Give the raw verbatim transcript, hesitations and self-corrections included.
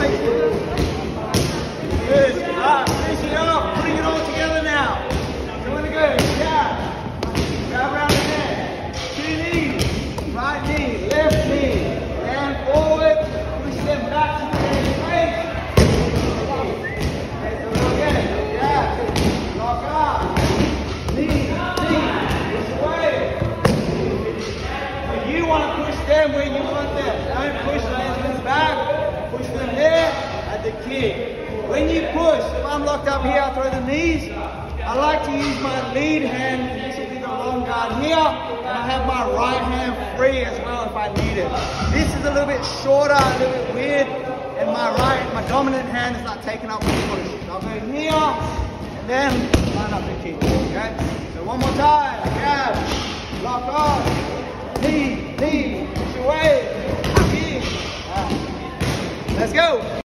Good. Alright, finish it off. Putting it all together now. So we're gonna go jab. Grab around the neck. Two knees. Right knee, left knee. Hand forward. Push them back to the face. Okay, so we'll go again. Jab. Lock up. Knee, knee. Push away. So you want to push them where you want them. Don't push them in the back. Push them there at the kick. When you push, if I'm locked up here, I throw the knees. I like to use my lead hand. This will be the long guard here. And I have my right hand free as well if I need it. This is a little bit shorter, a little bit weird. And my right, my dominant hand is not taking up the push. So I'll go here and then line up the kick. Okay? So one more time. Jab. Lock on. Knee, knee. Push away. Kick. Let's go.